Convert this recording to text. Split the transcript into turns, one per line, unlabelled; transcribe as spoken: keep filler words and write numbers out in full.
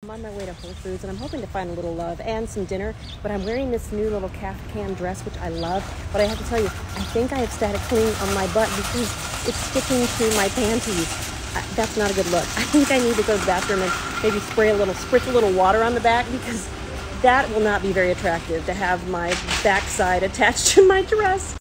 I'm on my way to Whole Foods and I'm hoping to find a little love and some dinner, but I'm wearing this new little Kaftan dress, which I love. But I have to tell you, I think I have static cling on my butt because it's sticking to my panties. I, that's not a good look. I think I need to go to the bathroom and maybe spray a little, spritz a little water on the back, because that will not be very attractive to have my backside attached to my dress.